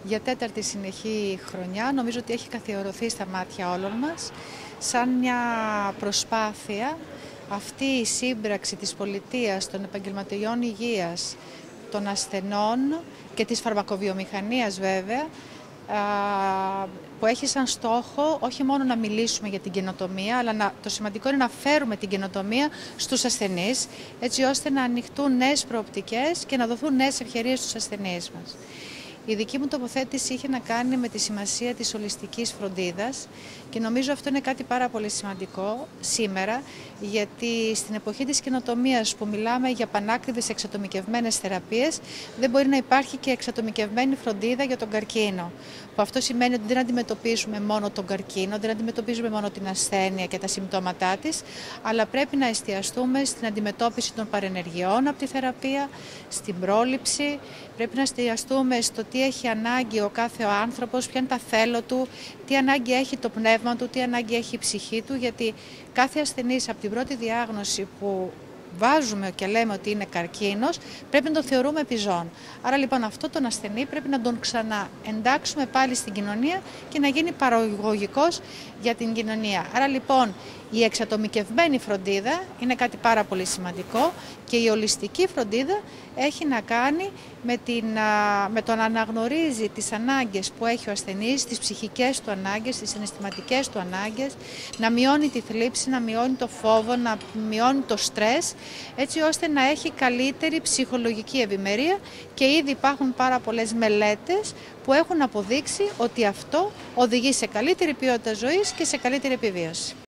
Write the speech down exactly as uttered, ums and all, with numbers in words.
για τέταρτη συνεχή χρονιά. Νομίζω ότι έχει καθιερωθεί στα μάτια όλων μας σαν μια προσπάθεια αυτή η σύμπραξη της πολιτείας, των επαγγελματιών υγείας, των ασθενών και της φαρμακοβιομηχανίας βέβαια, που έχει σαν στόχο όχι μόνο να μιλήσουμε για την καινοτομία, αλλά να, το σημαντικό είναι να φέρουμε την καινοτομία στους ασθενείς, έτσι ώστε να ανοιχτούν νέες προοπτικές και να δοθούν νέες ευκαιρίες στους ασθενείς μας. Η δική μου τοποθέτηση είχε να κάνει με τη σημασία της ολιστικής φροντίδας και νομίζω αυτό είναι κάτι πάρα πολύ σημαντικό σήμερα, γιατί στην εποχή της καινοτομίας που μιλάμε για πανάκριβες εξατομικευμένες θεραπείες, δεν μπορεί να υπάρχει και εξατομικευμένη φροντίδα για τον καρκίνο. Που αυτό σημαίνει ότι δεν αντιμετωπίζουμε μόνο τον καρκίνο, δεν αντιμετωπίζουμε μόνο την ασθένεια και τα συμπτώματά της, αλλά πρέπει να εστιαστούμε στην αντιμετώπιση των παρενεργειών από τη θεραπεία, στην πρόληψη, πρέπει να εστιαστούμε στο τι έχει ανάγκη ο κάθε ο άνθρωπος, ποια είναι τα θέλω του, τι ανάγκη έχει το πνεύμα του, τι ανάγκη έχει η ψυχή του, γιατί κάθε ασθενής από την πρώτη διάγνωση που βάζουμε και λέμε ότι είναι καρκίνος, πρέπει να τον θεωρούμε επιζών. Άρα λοιπόν αυτό τον ασθενή πρέπει να τον ξαναεντάξουμε πάλι στην κοινωνία και να γίνει παραγωγικός για την κοινωνία. Άρα λοιπόν η εξατομικευμένη φροντίδα είναι κάτι πάρα πολύ σημαντικό και η ολιστική φροντίδα έχει να κάνει με, την, με το να αναγνωρίζει τις ανάγκες που έχει ο ασθενής, τις ψυχικές του ανάγκες, τις συναισθηματικές του ανάγκες, να μειώνει τη θλίψη, να μειώνει το φόβο, να μειώνει το στρες, έτσι ώστε να έχει καλύτερη ψυχολογική ευημερία, και ήδη υπάρχουν πάρα πολλές μελέτες που έχουν αποδείξει ότι αυτό οδηγεί σε καλύτερη ποιότητα ζωής και σε καλύτερη επιβίωση.